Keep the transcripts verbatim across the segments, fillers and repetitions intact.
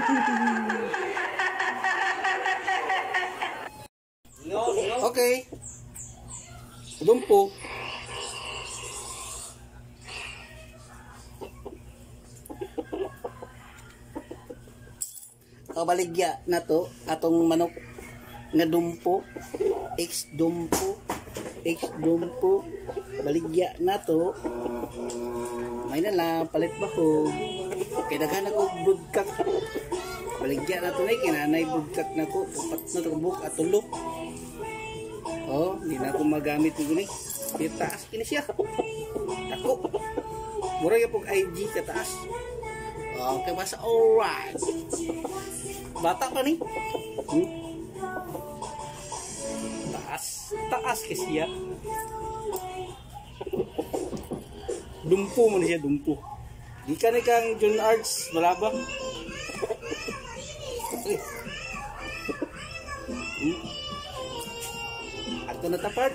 Okay. Dumpo. Kabaligya na to atong manok nga dumpo, ex dumpo, ex dumpo. Baligya na to. May na lang palit bahog. Kay daghan ako budkak. Baligya na to nay kinanay budkak na ko. Upat na to buk at tulok. Oh, hindi na ako magamit ng gini. Taas kini siya. Ako. Mura yung pag I G ka taas. Okay, basta alright. Bata pa ni. Hmm? Taas. Taas kasi siya. Dumpo mo na siya, dumpo. Di ka na kang John Arts, malabang. Hmm? Ato na tapad.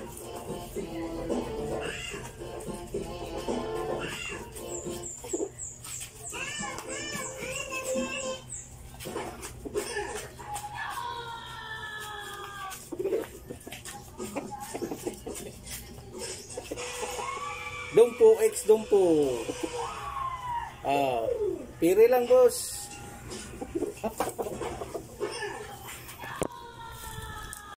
Dumpo, ex dumpo. Ah, piri lang boss.